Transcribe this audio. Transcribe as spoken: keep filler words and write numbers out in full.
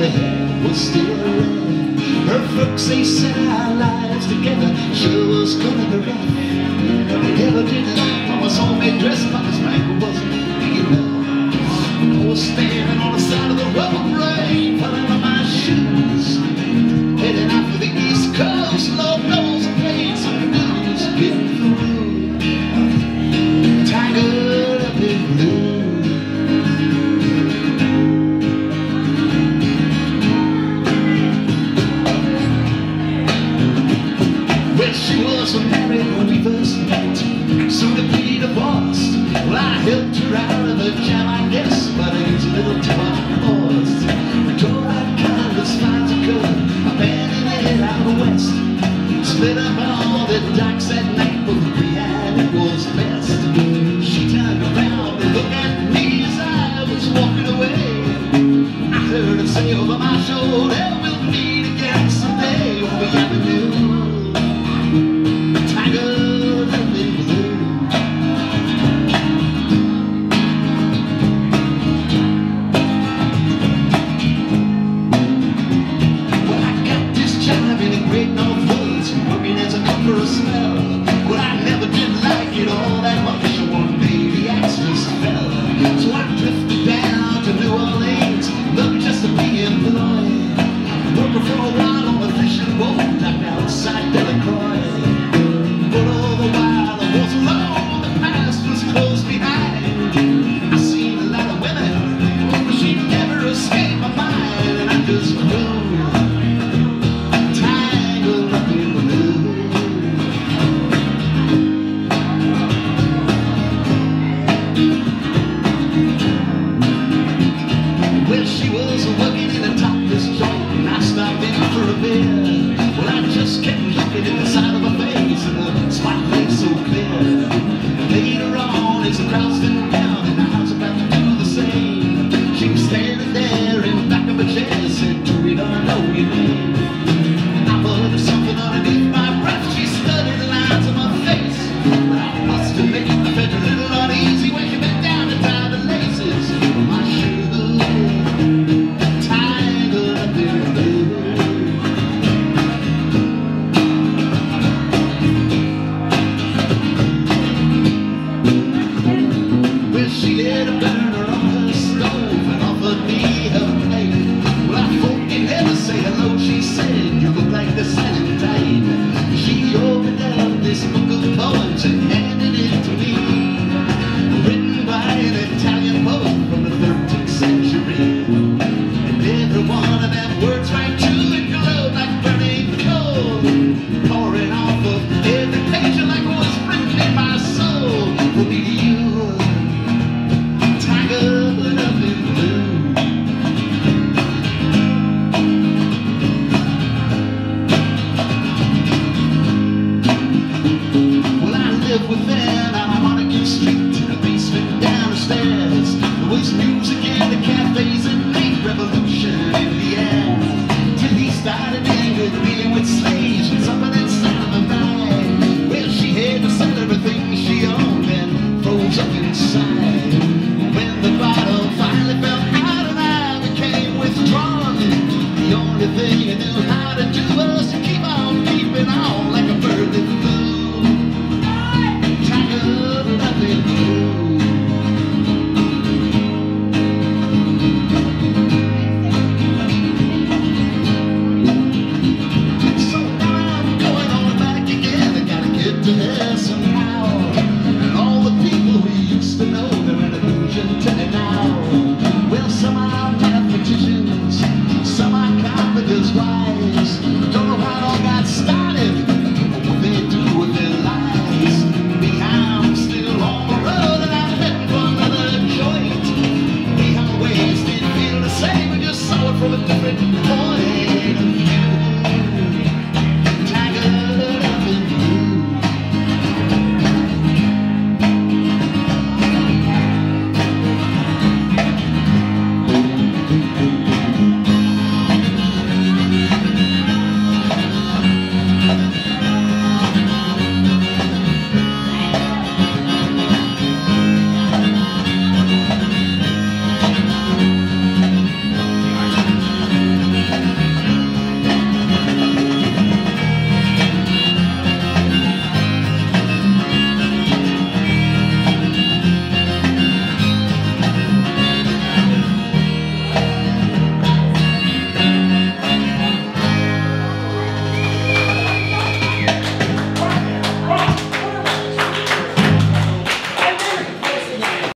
her hair was still red. Her folks, they said our lives together sure was gonna be rough. They never did like Mama's homemade dress, Papa's ankle wasn't big enough. I was standing on the side of the road, rain falling on my shoes, heading out for the East Coast. Lord knows I played some blues, getting through, tangled up in blue. She was a married when we first met, soon to be divorced. Well, I helped her out of the jam, I guess, but it was a little too forced. We tore that car as fine as I could, abandoned it out of the west. Split up all the docks at night, but we had it was best. She turned around to look at me as I was walking away. I heard her say over my shoulder, we'll meet again someday on the avenue. From a different